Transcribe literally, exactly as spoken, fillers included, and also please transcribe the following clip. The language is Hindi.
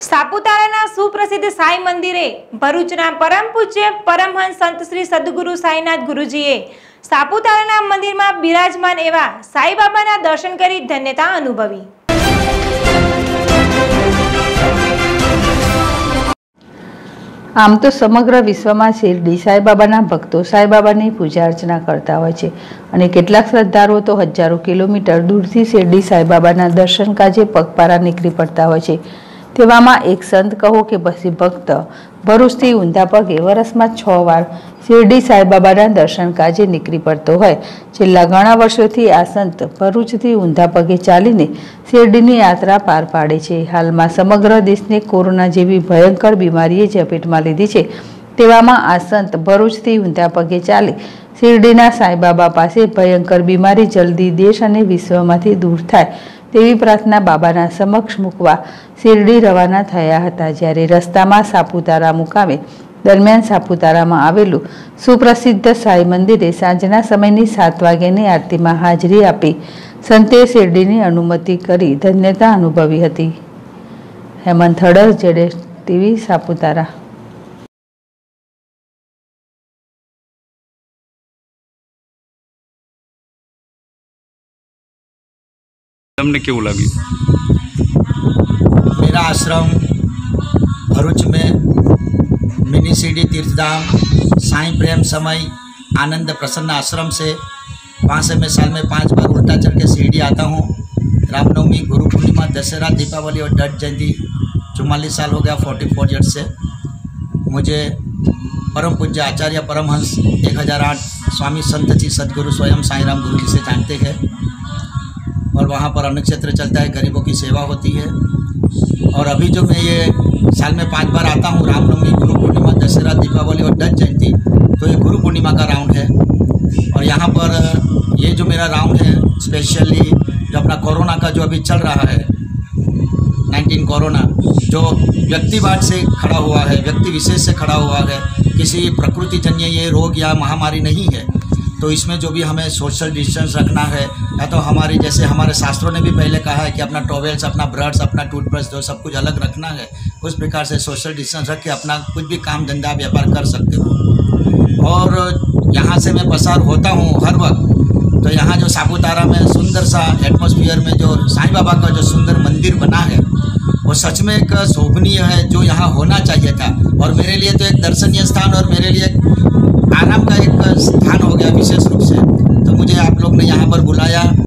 સાપુતારાના સુપ્રસિદ્ધ સાઈ મંદિરે ભરૂચના પરમ પૂજ્ય પરમહંસ સંત શ્રી સદગુરુ સાઈનાથ ગુરુજીએ સાપુતારાના મંદિરમાં બિરાજમાન એવા સાઈ બાબાના દર્શન કરી ધન્યતા અનુભવી। आम तो समग्र विश्व में शिरडी साई बाबा भक्तों साई बाबा की पूजा अर्चना करता हो छे अने केटलाक श्रद्धाळुओ तो हजारों किलोमीटर दूर थी शिरडी साई बाबा दर्शन काजे पगपारा निकली पड़ता हो छे। तेवामां एक संत कहो के पछी भक्त भरूचथी ऊंधा पगे वर्ष में छ वार शिरडी साई बाबा दर्शन काजे निकली पड़तो होय। छेल्ला घणा वर्षोथी आ संत भरूचथी ऊंधा पगे चालीने शिरडीनी यात्रा पार पाड़े छे। हालमां समग्र देशने कोरोना जेवी भयंकर बीमारीए चपेटमां लीधी छे। तेवामां आ संत भरूचथी ऊंधा पगे चाली शिरडीना साई बाबा पासे भयंकर बीमारी जल्दी देश अने विश्वमांथी दूर थाय तेवी प्रार्थना बाबाना समक्ष मूकवा शिरडी रवाना थया हता। ज्यारे रस्तामां सापुतारा मुकामे दरमियान सापुतारामां आवेलुं सुप्रसिद्ध साई मंदिरे सांजना समयनी सात वाग्यानी आरतीमां हाजरी आपी संते शिरडीनी अनुमति करी धन्यता अनुभवी हती। हेमंत हड़र जेडे टीवी सापुतारा। તમને કેવું લાગ્યું? मेरा आश्रम भरूच में मिनी शिरडी तीर्थधाम साईं प्रेम समय आनंद प्रसन्न आश्रम से वहाँ से मैं साल में पांच बार उल्टा चढ़ के शिरडी आता हूँ। रामनवमी, गुरु पूर्णिमा, दशहरा, दीपावली और दत्त जयंती चौवालीस साल हो गया फोर्टी फोर ईयर्स से। मुझे परम पूज्य आचार्य परमहंस एक हज़ार आठ स्वामी संत जी सदगुरु स्वयं साईं राम गुरु जी से जानते हैं और वहाँ पर अन्नक्षेत्र चलता है, गरीबों की सेवा होती है। और अभी जो मैं ये साल में पांच बार आता हूँ, रामनवमी, गुरु पूर्णिमा, दशहरा, दीपावली और दत्त जयंती, तो ये गुरु पूर्णिमा का राउंड है। और यहाँ पर ये जो मेरा राउंड है स्पेशली जो अपना कोरोना का जो अभी चल रहा है नाइनटीन कोरोना, जो व्यक्तिवाद से खड़ा हुआ है, व्यक्ति विशेष से खड़ा हुआ है, किसी प्रकृति जन्य ये रोग या महामारी नहीं है। तो इसमें जो भी हमें सोशल डिस्टेंस रखना है, या तो हमारी जैसे हमारे शास्त्रों ने भी पहले कहा है कि अपना टॉवेल्स, अपना ब्रश, अपना टूथब्रश जो सब कुछ अलग रखना है, उस प्रकार से सोशल डिस्टेंस रख के अपना कुछ भी काम धंधा व्यापार कर सकते हो। और यहाँ से मैं पसार होता हूँ हर वक्त, तो यहाँ जो सापुतारा में सुंदर सा एटमॉस्फेयर में जो साईं बाबा का जो सुंदर मंदिर बना है वो सच में एक शोभनीय है, जो यहाँ होना चाहिए था। और मेरे लिए तो एक दर्शनीय स्थान और मेरे लिए आराम का एक स्थान हो गया विशेष रूप से। तो मुझे आप लोग ने यहाँ पर बुलाया